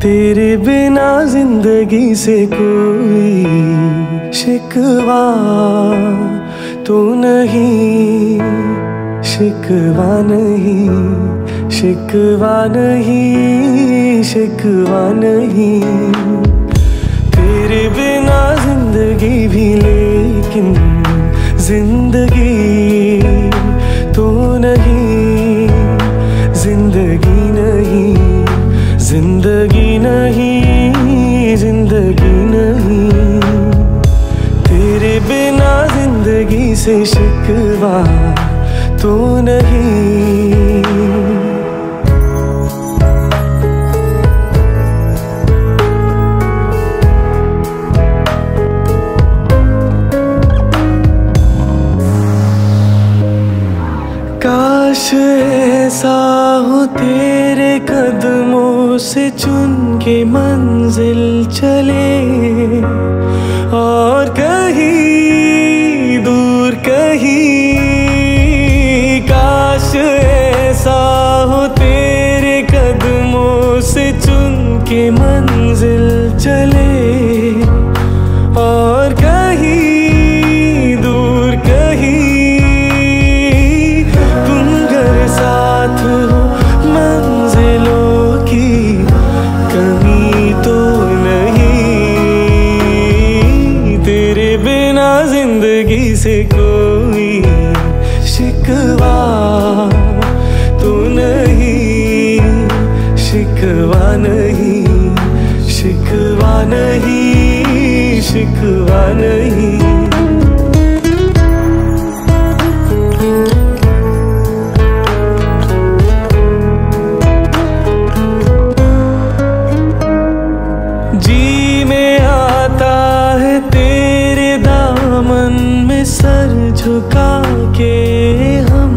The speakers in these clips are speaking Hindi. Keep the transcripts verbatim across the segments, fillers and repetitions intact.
तेरे बिना जिंदगी से कोई शिकवा तो नहीं, शिकवा नहीं, शिकवा नहीं, शिकवा नहीं। तेरे बिना जिंदगी भी लेकिन जिंदगी तो नहीं, जिंदगी नहीं, जिंदगी नहीं, जिंदगी नहीं। तेरे बिना जिंदगी से शिकवा तो नहीं। काश ऐसा हो तेरे कदमों से चुन के मंजिल चले, और कहीं दूर कहीं। काश ऐसा हो तेरे कदमों से चुन के मंजिल चले, और कहीं दूर कहीं। साथ हो मंजिलों की कमी तो नहीं। तेरे बिना जिंदगी से कोई शिकवा तो नहीं, शिकवा नहीं, शिकवा नहीं, शिकवा नहीं। जी में आता है तेरे दामन में सर झुका के हम,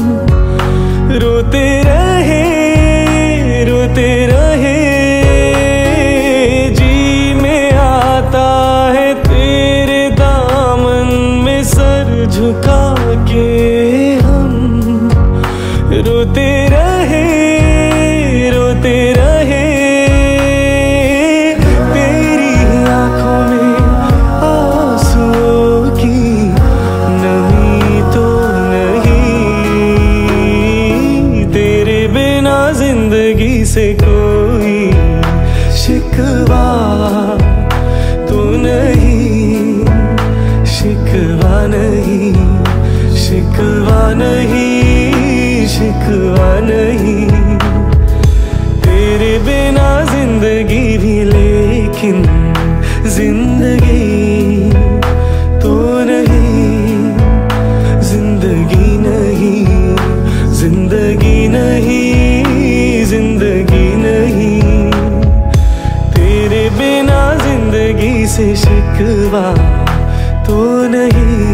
रोते रहे रोते रहे। जी में आता है तेरे दामन में सर झुका के हम, रोते रहे रोते रहे। जिंदगी से कोई शिकवा तो नहीं, शिकवा नहीं, शिकवा नहीं, शिकवा नहीं। तेरे बिना जिंदगी भी लेकिन जिंदगी तो नहीं, जिंदगी नहीं, जिंदगी नहीं, जिंदगी नहीं। तेरे बिना जिंदगी से शिकवा तो नहीं।